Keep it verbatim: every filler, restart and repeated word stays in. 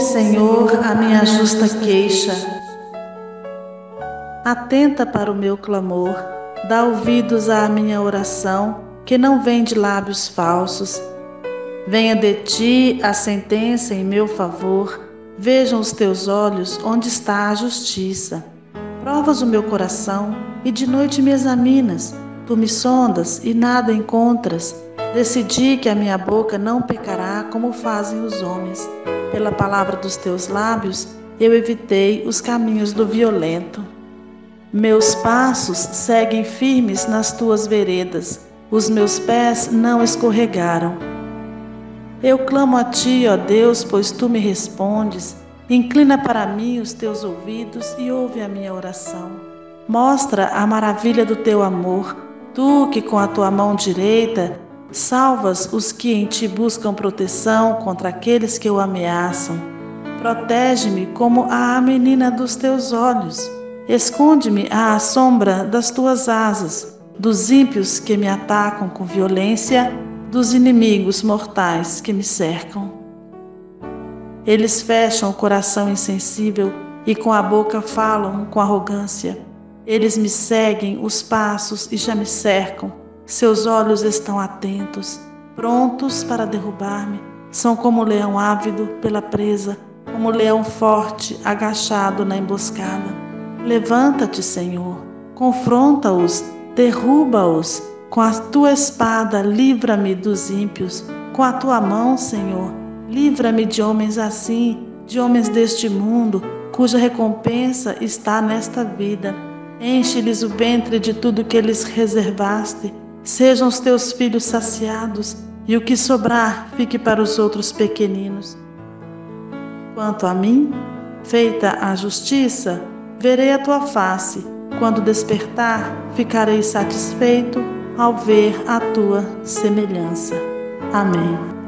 Senhor, a minha justa queixa. Atenta para o meu clamor, dá ouvidos à minha oração, que não vem de lábios falsos. Venha de ti a sentença em meu favor, vejam os teus olhos onde está a justiça. Provas o meu coração e de noite me examinas. Tu me sondas e nada encontras. Decidi que a minha boca não pecará como fazem os homens. Pela palavra dos teus lábios, eu evitei os caminhos do violento. Meus passos seguem firmes nas tuas veredas, os meus pés não escorregaram. Eu clamo a ti, ó Deus, pois tu me respondes. Inclina para mim os teus ouvidos e ouve a minha oração. Mostra a maravilha do teu amor, tu que com a tua mão direita salvas os que em ti buscam proteção contra aqueles que o ameaçam. Protege-me como a menina dos teus olhos. Esconde-me à sombra das tuas asas, dos ímpios que me atacam com violência, dos inimigos mortais que me cercam. Eles fecham o coração insensível e com a boca falam com arrogância. Eles me seguem os passos e já me cercam. Seus olhos estão atentos, prontos para derrubar-me. São como o leão ávido pela presa, como o leão forte agachado na emboscada. Levanta-te, Senhor, confronta-os, derruba-os. Com a tua espada, livra-me dos ímpios. Com a tua mão, Senhor, livra-me de homens assim, de homens deste mundo, cuja recompensa está nesta vida. Enche-lhes o ventre de tudo que lhes reservaste. Sejam os teus filhos saciados, e o que sobrar fique para os outros pequeninos. Quanto a mim, feita a justiça, verei a tua face. Quando despertar, ficarei satisfeito ao ver a tua semelhança. Amém.